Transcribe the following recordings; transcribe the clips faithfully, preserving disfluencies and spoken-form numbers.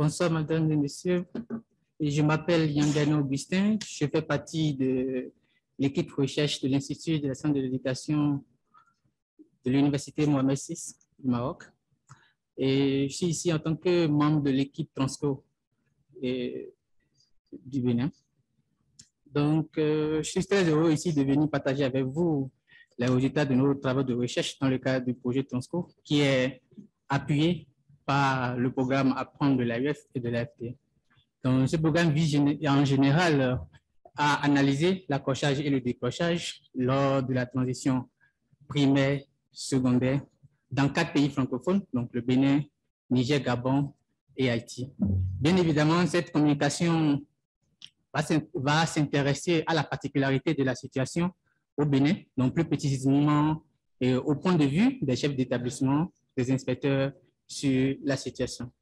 Bonsoir, mesdames et messieurs. Je m'appelle Yandano Augustin. Je fais partie de l'équipe recherche de l'Institut de la science de l'éducation de l'Université Mohamed six du Maroc. Et je suis ici en tant que membre de l'équipe Transco et, du Bénin. Donc, euh, je suis très heureux ici de venir partager avec vous les résultats de nos travaux de recherche dans le cadre du projet Transco, qui est appuyé par le programme Apprendre de l'A U F et de l'A F T. Donc, ce programme vise en général à analyser l'accrochage et le décrochage lors de la transition primaire, secondaire, dans quatre pays francophones, donc le Bénin, Niger, Gabon et Haïti. Bien évidemment, cette communication va s'intéresser à la particularité de la situation au Bénin, donc plus précisément et au point de vue des chefs d'établissement, des inspecteurs sur la situation.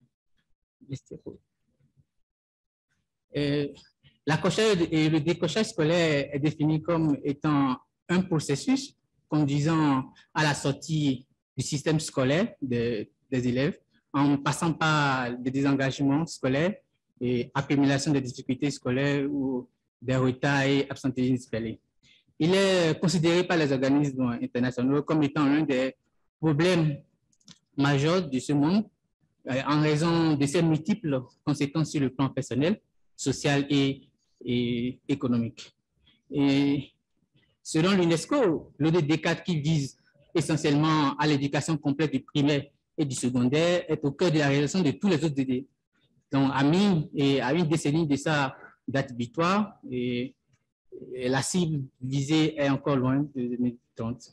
L'accrochage et le décrochage scolaire est défini comme étant un processus conduisant à la sortie du système scolaire de, des élèves en passant par des désengagements scolaires et accumulation des difficultés scolaires ou des retards et absentéisme scolaire. Il est considéré par les organismes internationaux comme étant l'un des problèmes majeurs de ce monde en raison de ses multiples conséquences sur le plan personnel, social et, et économique. Et selon l'UNESCO, l'O D D quatre qui vise essentiellement à l'éducation complète du primaire et du secondaire est au cœur de la réalisation de tous les autres D D. Donc, à, mille, et à une décennie de sa date butoir, et, et la cible visée est encore loin de deux mille trente.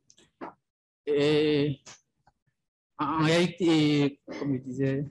Et en réalité, comme je disais,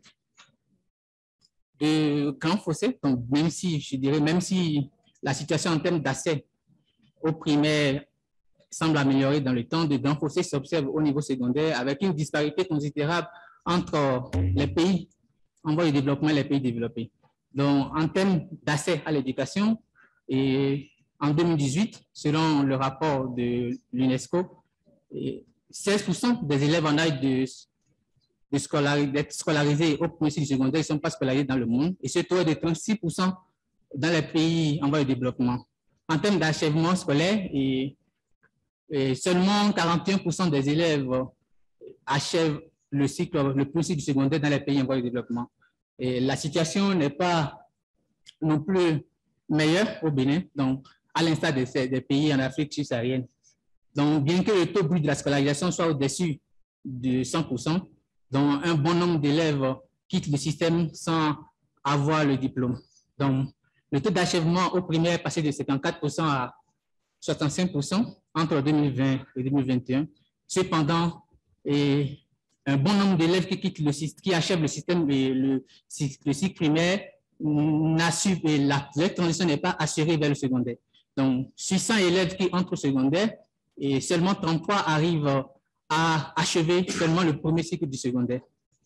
de grands fossés, donc même si, je dirais, même si la situation en termes d'accès au primaire semble améliorer dans le temps, de grands fossés s'observent au niveau secondaire avec une disparité considérable entre les pays en voie de développement et les pays développés. Donc, en termes d'accès à l'éducation, et en deux mille dix-huit, selon le rapport de l'UNESCO, seize pour cent des élèves en âge de d'être scolarisés au premier cycle secondaire ne sont pas scolarisés dans le monde, et ce taux est de trente-six pour cent dans les pays en voie de développement. En termes d'achèvement scolaire, et, et seulement quarante et un pour cent des élèves achèvent le cycle, le premier cycle secondaire dans les pays en voie de développement. Et la situation n'est pas non plus meilleure au Bénin, donc à l'instar des, des pays en Afrique subsaharienne. Donc, bien que le taux brut de la scolarisation soit au-dessus de cent pour cent, dont un bon nombre d'élèves quittent le système sans avoir le diplôme. Donc, le taux d'achèvement au primaire est passé de cinquante-quatre pour cent à soixante-cinq pour cent entre deux mille vingt et deux mille vingt et un. Cependant, et un bon nombre d'élèves qui quittent le système, qui achèvent le système, et le, le cycle primaire, n'assure, et la, la transition n'est pas assurée vers le secondaire. Donc, sur cent élèves qui entrent au secondaire, et seulement trente-trois arrivent à achever seulement le premier cycle du secondaire.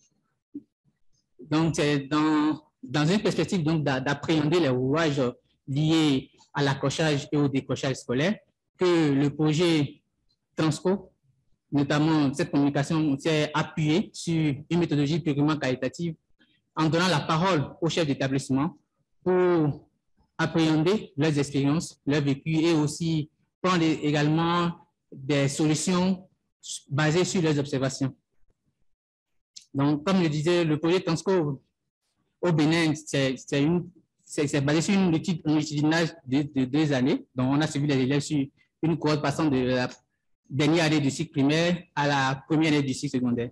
Donc, c'est dans, dans une perspective d'appréhender les rouages liés à l'accrochage et au décrochage scolaire que le projet Transco, notamment cette communication, s'est appuyé sur une méthodologie purement qualitative en donnant la parole aux chefs d'établissement pour appréhender leurs expériences, leurs vécus et aussi prendre également des solutions basées sur leurs observations. Donc, comme je disais, le projet Transco au Bénin, c'est basé sur une étude longitudinale de, de deux années. Donc, on a suivi les élèves sur une cohorte passant de la dernière année du cycle primaire à la première année du cycle secondaire.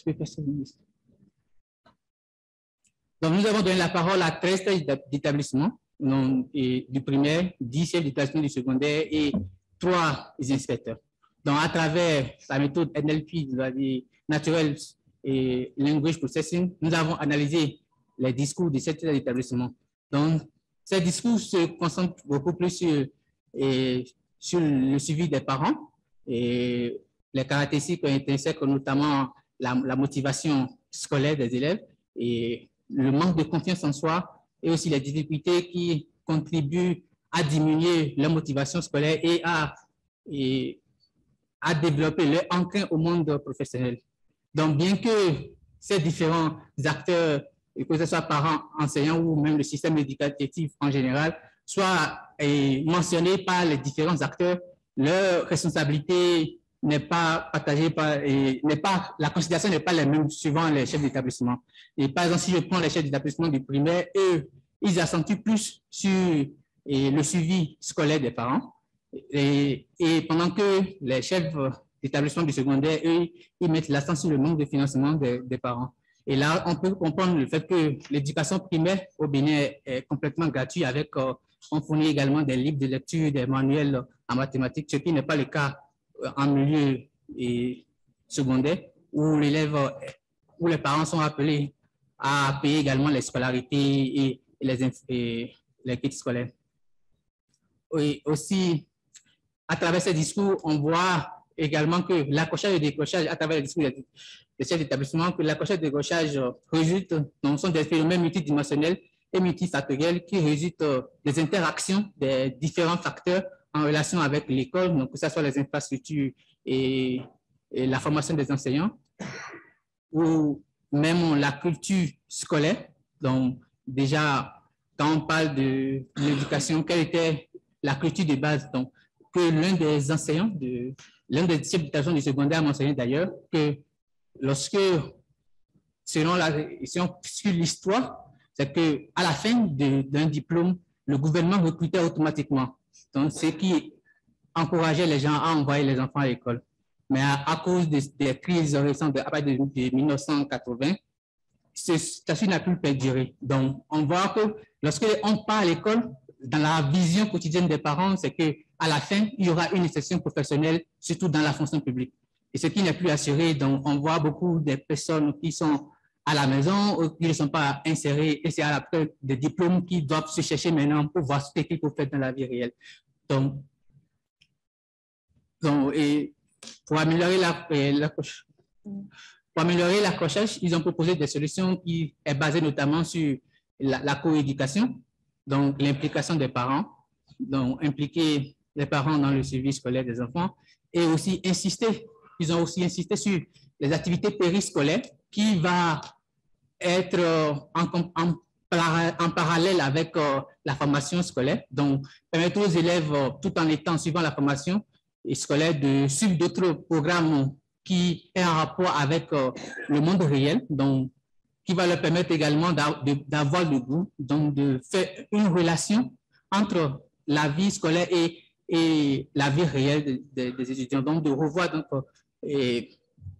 Donc, nous avons donné la parole à treize d'établissements du primaire, dix chefs d'établissement du secondaire et trois inspecteurs. Donc, à travers la méthode N L P, Natural et Language Processing, nous avons analysé les discours de cet établissement. Donc, ces discours se concentrent beaucoup plus sur, et, sur le suivi des parents et les caractéristiques intrinsèques, notamment la, la motivation scolaire des élèves et le manque de confiance en soi et aussi les difficultés qui contribuent à diminuer leur motivation scolaire et à, et, à développer leur enclin au monde professionnel. Donc, bien que ces différents acteurs et que ce soit parents, enseignants ou même le système éducatif en général, soit eh, mentionné par les différents acteurs, leur responsabilité n'est pas partagée par, n'est pas, la considération n'est pas la même suivant les chefs d'établissement. Et par exemple, si je prends les chefs d'établissement du primaire, eux, ils accentuent plus sur et, le suivi scolaire des parents. Et, et pendant que les chefs d'établissement du secondaire, eux, ils mettent l'accent sur le manque de financement des, des parents. Et là, on peut comprendre le fait que l'éducation primaire au Bénin est complètement gratuite avec, euh, on fournit également des livres de lecture, des manuels en mathématiques, ce qui n'est pas le cas en milieu et secondaire, où l'élève, où les parents sont appelés à payer également les scolarités et les, et les kits scolaires. Et aussi, à travers ces discours, on voit également que l'accrochage et le décrochage, à travers les discours des chefs d'établissement, que l'accrochage et le décrochage résultent, donc, sont des phénomènes multidimensionnels et multifactoriels qui résultent des interactions des différents facteurs en relation avec l'école, donc que ce soit les infrastructures et, et la formation des enseignants, ou même la culture scolaire. Donc, déjà, quand on parle de l'éducation, quelle était la culture de base? Donc, que l'un des enseignants, de, l'un des chefs d'établissement du secondaire m'a mentionné d'ailleurs que lorsque, selon la, selon l'histoire, c'est qu'à la fin d'un diplôme, le gouvernement recrutait automatiquement. Donc, ce qui encourageait les gens à envoyer les enfants à l'école. Mais à, à cause des, des crises récentes de, à partir de, de mille neuf cent quatre-vingts, ceci n'a plus perduré. Donc, on voit que lorsque on part à l'école, dans la vision quotidienne des parents, c'est qu'à la fin, il y aura une insertion professionnelle, surtout dans la fonction publique. Et ce qui n'est plus assuré, donc on voit beaucoup de personnes qui sont à la maison ou qui ne sont pas insérées, et c'est à la période des diplômes qui doivent se chercher maintenant pour voir ce qu'ils peuvent faire dans la vie réelle. Donc, donc et pour améliorer la, la, pour améliorer l'accrochage, ils ont proposé des solutions qui sont basées notamment sur la, la coéducation, donc l'implication des parents, donc impliquer les parents dans le suivi scolaire des enfants, et aussi insister, ils ont aussi insisté sur les activités périscolaires qui va être en, en, en parallèle avec euh, la formation scolaire, donc permettre aux élèves, euh, tout en étant suivant la formation scolaire, de suivre d'autres programmes qui est en rapport avec euh, le monde réel, donc qui va leur permettre également d'avoir le goût, donc de faire une relation entre la vie scolaire et, et la vie réelle des, des, des étudiants, donc de revoir donc, et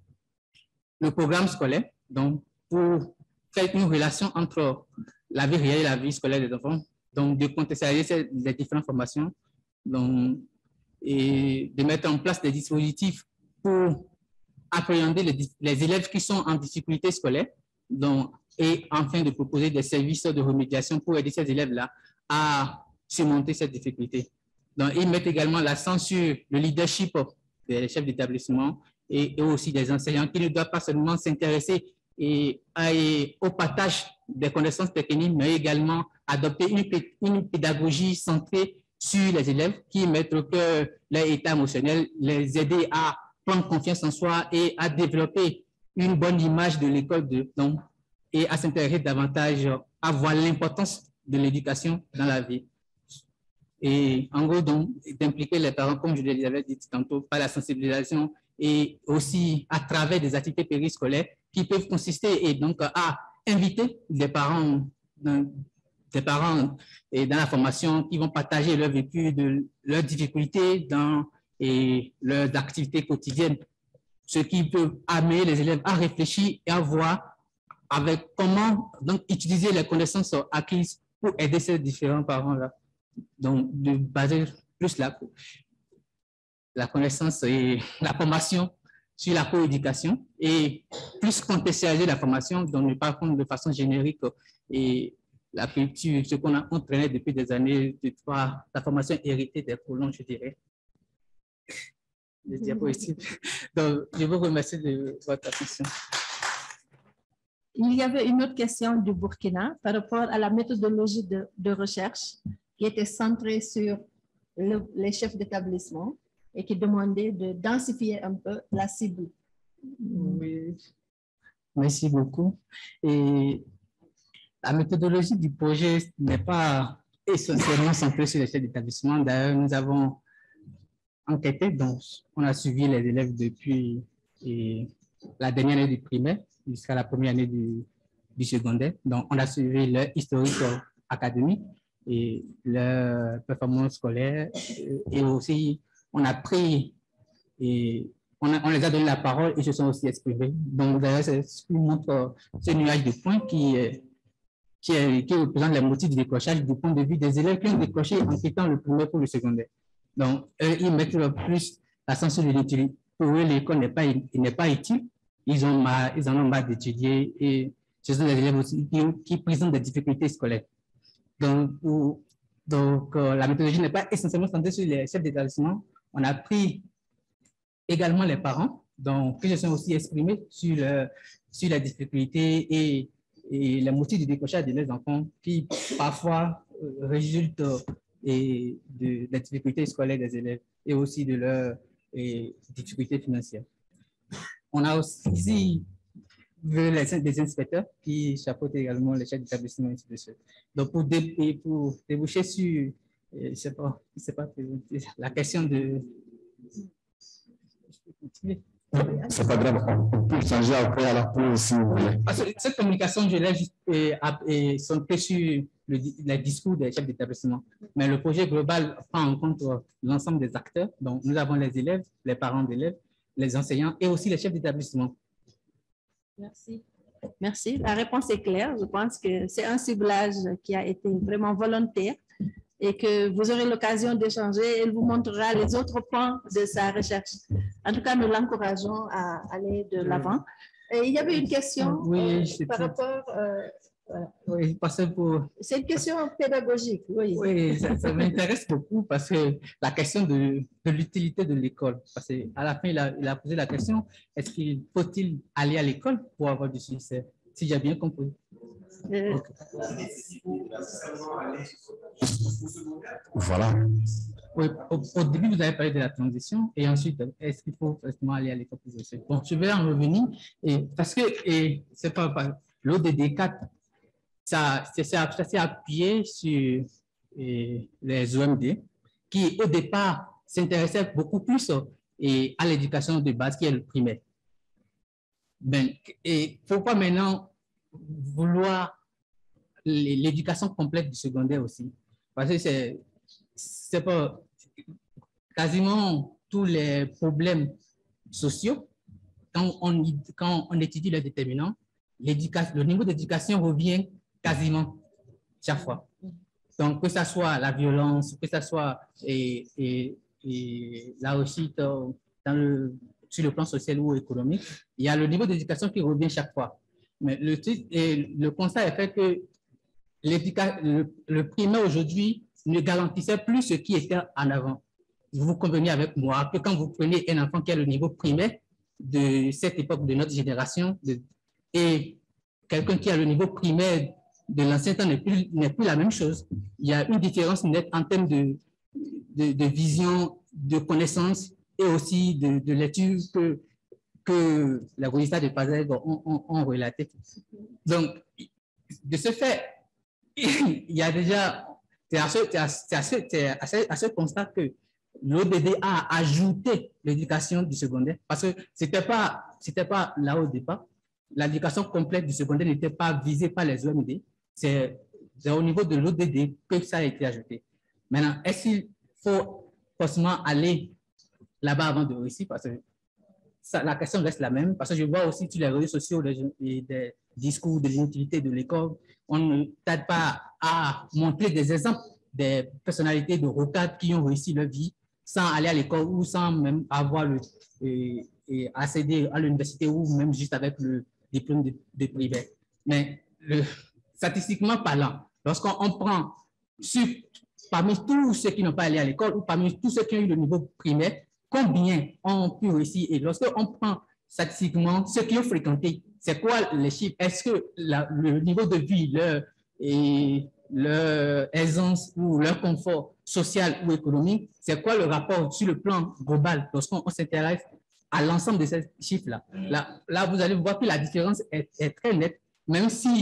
le programme scolaire, donc pour faire une relation entre la vie réelle et la vie scolaire des enfants, donc de contextualiser les différentes formations, donc, et de mettre en place des dispositifs pour appréhender les, les élèves qui sont en difficulté scolaire, donc, et enfin de proposer des services de remédiation pour aider ces élèves-là à surmonter cette difficulté. Donc, ils mettent également l'accent sur le leadership des chefs d'établissement et, et aussi des enseignants qui ne doivent pas seulement s'intéresser et, et au partage des connaissances techniques, mais également adopter une, une pédagogie centrée sur les élèves qui mettent au cœur leur état émotionnel, les aider à prendre confiance en soi et à développer une bonne image de l'école de, donc, et à s'intéresser davantage à voir l'importance de l'éducation dans la vie. Et en gros, donc, d'impliquer les parents, comme je l'avais dit tantôt, par la sensibilisation et aussi à travers des activités périscolaires qui peuvent consister et donc à inviter des parents, des parents et dans la formation qui vont partager leur vécu, de leurs difficultés dans et leurs activités quotidiennes, ce qui peut amener les élèves à réfléchir et à voir avec comment donc, utiliser les connaissances acquises pour aider ces différents parents-là. Donc, de baser plus la, la connaissance et la formation sur la coéducation et plus contextualiser la formation, donc ne pas prendre de façon générique et la culture, ce qu'on a entraîné depuis des années, de voir la formation héritée des colons, je dirais. Les diapositives. Donc, je vous remercie de votre attention. Il y avait une autre question du Burkina par rapport à la méthodologie de, de recherche qui était centrée sur le, les chefs d'établissement et qui demandait de densifier un peu la cible. Oui, merci beaucoup. Et La méthodologie du projet n'est pas essentiellement centrée sur les chefs d'établissement. D'ailleurs, nous avons enquêté, donc on a suivi les élèves depuis et, la dernière année du primaire jusqu'à la première année du, du secondaire. Donc, on a suivi leur historique académique et leur performance scolaire et aussi on a pris et on, a, on les a donné la parole et se sont aussi exprimés. Donc, d'ailleurs, c'est ce qui montre ce nuage de points qui est Qui, est, qui représente les motifs du décrochage du point de vue des élèves qui ont décroché en quittant le primaire pour le secondaire. Donc, eux, ils mettent plus l'accent sur l'utilité. Pour eux, l'école n'est pas, n'est pas utile. Ils, ont marre, ils en ont marre d'étudier et ce sont des élèves aussi qui, qui présentent des difficultés scolaires. Donc, pour, donc euh, la méthodologie n'est pas essentiellement centrée sur les chefs d'établissement. On a pris également les parents, donc, qui se sont aussi exprimés sur, le, sur les difficultés et et les motifs du décrochage de leurs enfants qui parfois euh, résultent euh, et de, de la difficulté scolaire des élèves et aussi de leurs difficultés financières. On a aussi vu les, des inspecteurs qui chapeautent également les chefs d'établissement et ainsi de suite. Donc, pour, dé, pour déboucher sur, je ne sais pas, je sais pas, la question de... Je peux continuer. C'est pas grave, on peut changer après à la pause si vous voulez. Cette communication, je l'ai centrée sur le, le discours des chefs d'établissement. Mais le projet global prend en compte l'ensemble des acteurs. Donc, nous avons les élèves, les parents d'élèves, les enseignants et aussi les chefs d'établissement. Merci. Merci. La réponse est claire. Je pense que c'est un ciblage qui a été vraiment volontaire et que vous aurez l'occasion d'échanger. Elle vous montrera les autres points de sa recherche. En tout cas, nous l'encourageons à aller de l'avant. Il y avait une question oui, euh, par rapport... Euh, voilà. Oui, parce que pour... C'est une question pédagogique. Oui, oui ça, ça m'intéresse beaucoup parce que la question de, de l'utilité de l'école. Parce qu'à la fin, il a, il a posé la question, est-ce qu'il faut-il aller à l'école pour avoir du succès? Si j'ai bien compris. Euh, okay. Voilà. Oui, au, au début, vous avez parlé de la transition et ensuite, est-ce qu'il faut forcément aller à l'école pour le succès? Bon, je vais en revenir et, parce que c'est pas, pas l'O D D quatre, ça s'est appuyé sur et, les O M D qui, au départ, s'intéressaient beaucoup plus et, à l'éducation de base qui est le primaire. Ben, et pourquoi maintenant vouloir l'éducation complète du secondaire aussi? Parce que c'est c'est pas quasiment tous les problèmes sociaux, quand on, quand on étudie les déterminants, le niveau d'éducation revient quasiment chaque fois. Donc, que ce soit la violence, que ce soit et, et, et la réussite dans le, sur le plan social ou économique, il y a le niveau d'éducation qui revient chaque fois. Mais le, et le constat est fait que le, le primaire aujourd'hui ne garantissait plus ce qui était en avant. Vous convenez avec moi que quand vous prenez un enfant qui a le niveau primaire de cette époque de notre génération de, et quelqu'un qui a le niveau primaire de l'ancien temps n'est plus, n'est plus la même chose. Il y a une différence nette en termes de, de, de vision, de connaissance et aussi de, de lecture que, que les résultats de Pazeg ont, ont, ont relaté. Donc, de ce fait, il y a déjà, c'est à, à, à, à, à ce constat que l'O D D a ajouté l'éducation du secondaire parce que ce n'était pas, c'était pas là au départ. L'éducation complète du secondaire n'était pas visée par les O M D. C'est au niveau de l'O D D que ça a été ajouté. Maintenant, est-ce qu'il faut forcément aller là-bas avant de réussir? Parce que ça, la question reste la même. Parce que je vois aussi sur les réseaux sociaux des, des discours de l'inutilité de l'école. On ne t'aide pas à montrer des exemples des personnalités de rocade qui ont réussi leur vie sans aller à l'école ou sans même avoir le, et, et accéder à l'université ou même juste avec le diplôme de, de primaire. Mais le, statistiquement parlant, lorsqu'on prend sur, parmi tous ceux qui n'ont pas allé à l'école ou parmi tous ceux qui ont eu le niveau primaire, combien ont pu réussir? Et lorsqu'on prend statistiquement ceux qui ont fréquenté, c'est quoi les chiffres? Est-ce que la, le niveau de vie, leur, et leur aisance ou leur confort social ou économique, c'est quoi le rapport sur le plan global lorsqu'on s'intéresse à l'ensemble de ces chiffres-là? Là, là, vous allez voir que la différence est, est très nette, même si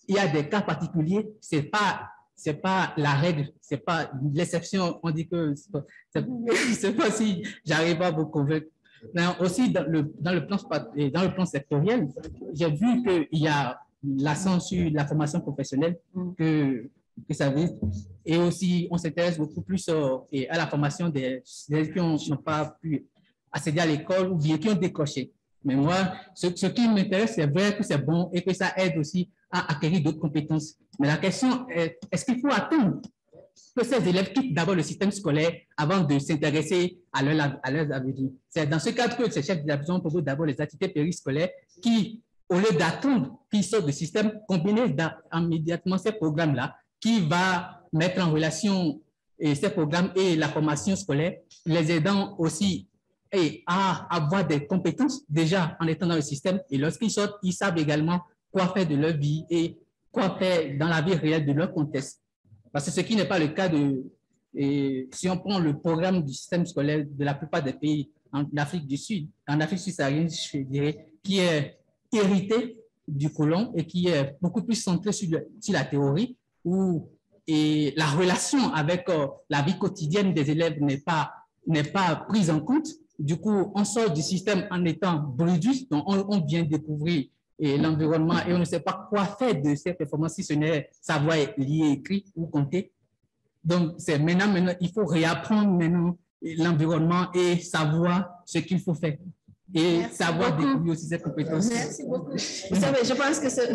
il y a des cas particuliers, c'est pas, c'est pas la règle, c'est pas l'exception. On dit que c'est pas si j'arrive à vous convaincre. Mais aussi dans le, dans le plan, dans le plan sectoriel, j'ai vu qu'il y a l'accent sur la formation professionnelle que, que ça veut. Et aussi, on s'intéresse beaucoup plus euh, à la formation des, des qui n'ont pas pu accéder à l'école ou bien qui ont décroché. Mais moi, ce, ce qui m'intéresse, c'est vrai que c'est bon et que ça aide aussi à acquérir d'autres compétences. Mais la question est, est-ce qu'il faut attendre que ces élèves quittent d'abord le système scolaire avant de s'intéresser à leur, à leurs avenirs? C'est dans ce cadre que ces chefs d'établissement proposent d'abord les activités périscolaires qui, au lieu d'attendre qu'ils sortent du système, combiner immédiatement ces programmes-là qui va mettre en relation et ces programmes et la formation scolaire, les aidant aussi et à avoir des compétences déjà en étant dans le système. Et lorsqu'ils sortent, ils savent également quoi faire de leur vie et quoi faire dans la vie réelle de leur contexte. Parce que ce qui n'est pas le cas de, et si on prend le programme du système scolaire de la plupart des pays en Afrique du Sud, en Afrique subsaharienne, je dirais, qui est hérité du colon et qui est beaucoup plus centré sur, le, sur la théorie, où et la relation avec euh, la vie quotidienne des élèves n'est pas, n'est pas prise en compte. Du coup, on sort du système en étant brudus, donc on, on vient découvrir l'environnement et on ne sait pas quoi faire de ces performances si ce n'est savoir lire, écrire ou compter. Donc, c'est maintenant, maintenant, il faut réapprendre maintenant l'environnement et savoir ce qu'il faut faire. Et Merci savoir beaucoup. Découvrir aussi ces compétences. Merci beaucoup. Vous savez, je pense que c'est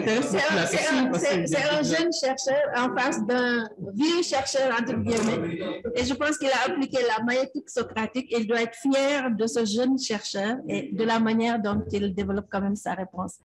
un, un jeune chercheur en face d'un vieux chercheur, entre guillemets. Et je pense qu'il a appliqué la maïeutique socratique. Il doit être fier de ce jeune chercheur et de la manière dont il développe quand même sa réponse.